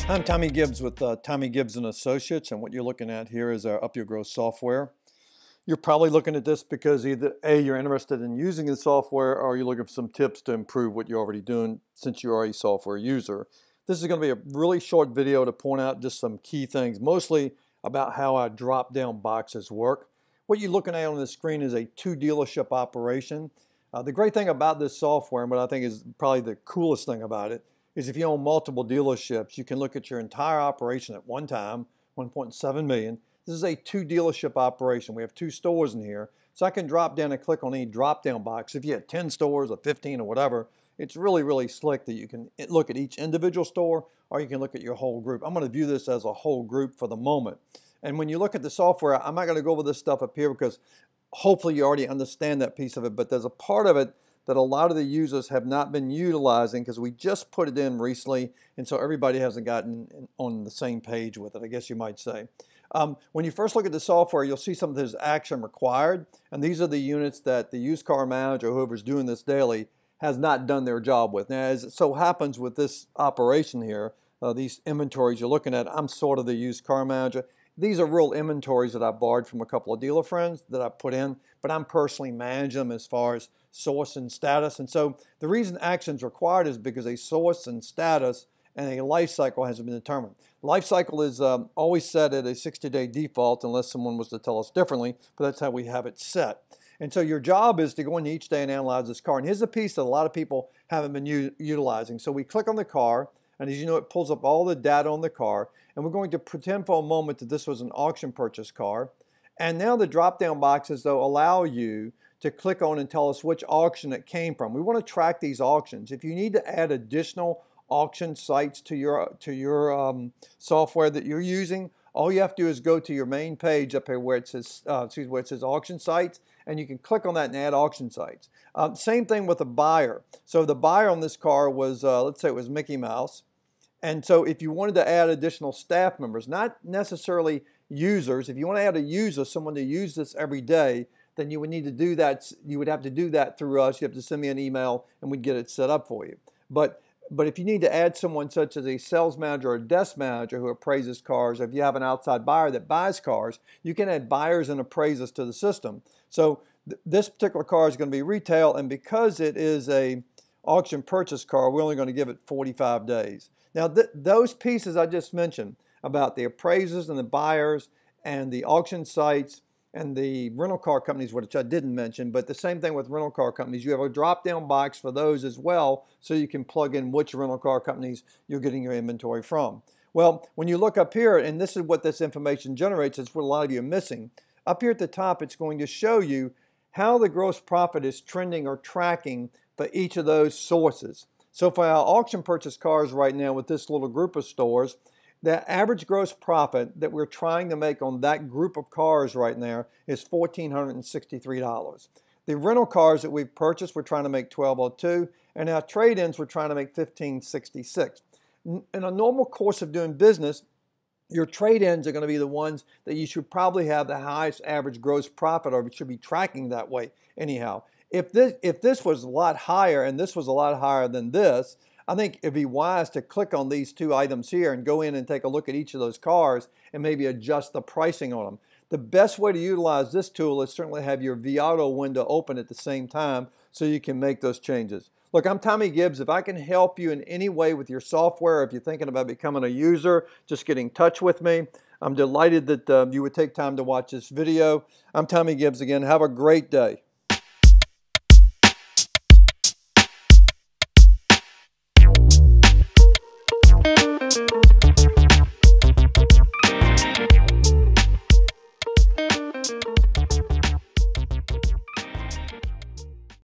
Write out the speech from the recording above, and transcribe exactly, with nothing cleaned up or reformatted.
I'm Tommy Gibbs with uh, Tommy Gibbs and Associates, and what you're looking at here is our Up Your Growth software. You're probably looking at this because either A, you're interested in using the software, or you're looking for some tips to improve what you're already doing since you're already a software user. This is going to be a really short video to point out just some key things, mostly about how our drop-down boxes work. What you're looking at on the screen is a two dealership operation. Uh, the great thing about this software, and what I think is probably the coolest thing about it, is if you own multiple dealerships, you can look at your entire operation at one time, one point seven million. This is a two dealership operation. We have two stores in here. So I can drop down and click on any drop down box. If you have ten stores or fifteen or whatever, it's really, really slick that you can look at each individual store, or you can look at your whole group. I'm gonna view this as a whole group for the moment. And when you look at the software, I'm not gonna go over this stuff up here because hopefully you already understand that piece of it, but there's a part of it that a lot of the users have not been utilizing because we just put it in recently, and so everybody hasn't gotten on the same page with it, I guess you might say. Um, when you first look at the software, you'll see some of this action required, and these are the units that the used car manager, whoever's doing this daily, has not done their job with. Now, as it so happens with this operation here, uh, these inventories you're looking at, I'm sort of the used car manager. These are real inventories that I borrowed from a couple of dealer friends that I put in, but I'm personally managing them as far as source and status. And so the reason action's required is because a source and status and a life cycle has been determined. Life cycle is um, always set at a sixty day default unless someone was to tell us differently, but that's how we have it set. And so your job is to go in each day and analyze this car. And here's a piece that a lot of people haven't been utilizing. So we click on the car, and as you know, it pulls up all the data on the car. And we're going to pretend for a moment that this was an auction purchase car. And now the drop-down boxes, though, allow you to click on and tell us which auction it came from. We want to track these auctions. If you need to add additional auction sites to your, to your um, software that you're using, all you have to do is go to your main page up here where it says, uh, excuse me, where it says auction sites, and you can click on that and add auction sites. Uh, same thing with the buyer. So the buyer on this car was, uh, let's say it was Mickey Mouse. And so if you wanted to add additional staff members, not necessarily users, if you want to add a user, someone to use this every day, then you would need to do that. You would have to do that through us. You have to send me an email and we'd get it set up for you. But But if you need to add someone such as a sales manager or a desk manager who appraises cars, or if you have an outside buyer that buys cars, you can add buyers and appraisers to the system. So th this particular car is going to be retail, and because it is a auction purchase car, we're only going to give it forty-five days. Now th those pieces I just mentioned about the appraisers and the buyers and the auction sites and the rental car companies, which I didn't mention, but the same thing with rental car companies. You have a drop-down box for those as well, so you can plug in which rental car companies you're getting your inventory from. Well, when you look up here, and this is what this information generates, it's what a lot of you are missing. Up here at the top, it's going to show you how the gross profit is trending or tracking for each of those sources. So for our auction purchase cars right now with this little group of stores, the average gross profit that we're trying to make on that group of cars right now is one thousand four hundred sixty-three dollars. The rental cars that we've purchased, we're trying to make twelve oh two, and our trade-ins, we're trying to make fifteen sixty-six. In a normal course of doing business, your trade-ins are going to be the ones that you should probably have the highest average gross profit, or it should be tracking that way anyhow. If this, if this was a lot higher and this was a lot higher than this, I think it'd be wise to click on these two items here and go in and take a look at each of those cars and maybe adjust the pricing on them. The best way to utilize this tool is certainly have your vAuto window open at the same time so you can make those changes. Look, I'm Tommy Gibbs. If I can help you in any way with your software, if you're thinking about becoming a user, just get in touch with me. I'm delighted that uh, you would take time to watch this video. I'm Tommy Gibbs again. Have a great day.